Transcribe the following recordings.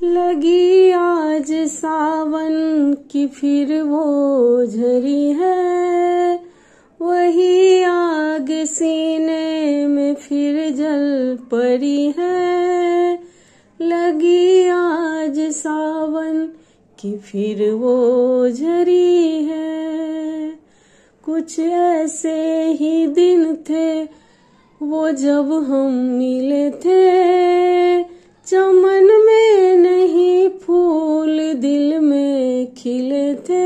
लगी आज सावन की फिर वो झरी है, वही आग सीने में फिर जल पड़ी है। लगी आज सावन की फिर वो झरी है। कुछ ऐसे ही दिन थे वो जब हम मिले थे, चमन में नहीं फूल दिल में खिले थे।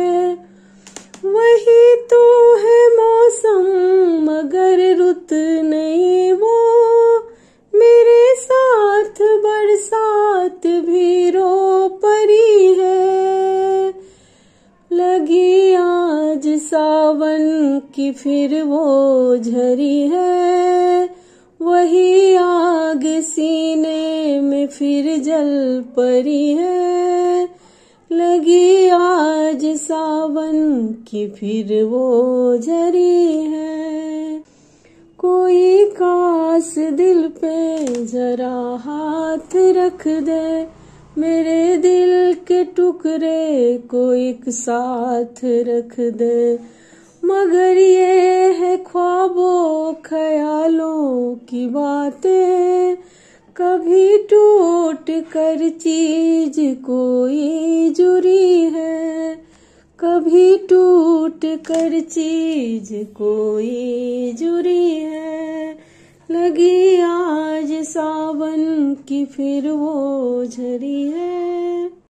वही तो है मौसम मगर रुत नहीं वो, मेरे साथ बरसात भी रो पड़ी है। लगी आज सावन की फिर वो झरी है, वही आग सीने में फिर जल पड़ी है। लगी आज सावन की फिर वो झरी है। कोई काश दिल पे जरा हाथ रख दे, मेरे दिल के टुकड़े को एक साथ रख दे। मगर ये है ख्वाबों ख्यालों की बातें, कभी टूट कर चीज कोई जुड़ी है, कभी टूट कर चीज कोई जुड़ी है। लगी आज सावन की फिर वो झरी है।